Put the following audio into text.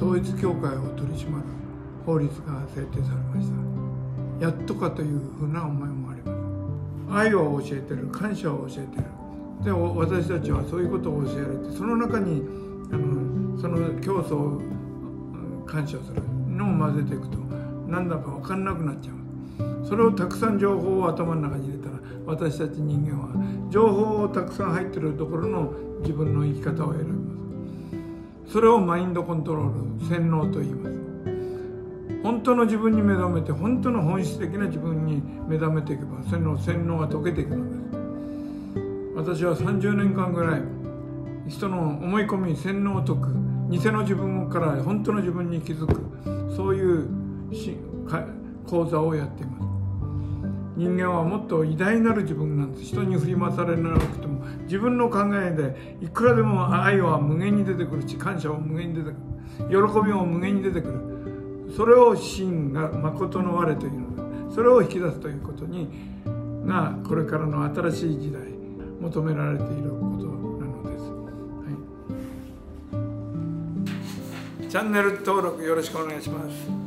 統一教会を取り締まる法律が制定されました。やっとかというふうな思いもあります。愛を教えてる、感謝を教えてる。で、私たちはそういうことを教えられて、その中にその教祖を感謝するのを混ぜていくと、なんだか分かんなくなっちゃう。それをたくさん情報を頭の中に入れたら、私たち人間は情報をたくさん入ってるところの自分の生き方を選びます。それをマインドコントロール、洗脳と言います。本当の自分に目覚めて、本当の本質的な自分に目覚めていけば、その洗脳が解けていくのです。私は30年間ぐらい人の思い込み、洗脳を解く、偽の自分から本当の自分に気づく、そういう講座をやっています。人間はもっと偉大なる自分なんです。人に振り回されなくても、自分の考えでいくらでも愛は無限に出てくるし、感謝は無限に出てくる、喜びも無限に出てくる。それを真が誠の我というのです。それを引き出すということがこれからの新しい時代求められていることなのです。はい、チャンネル登録よろしくお願いします。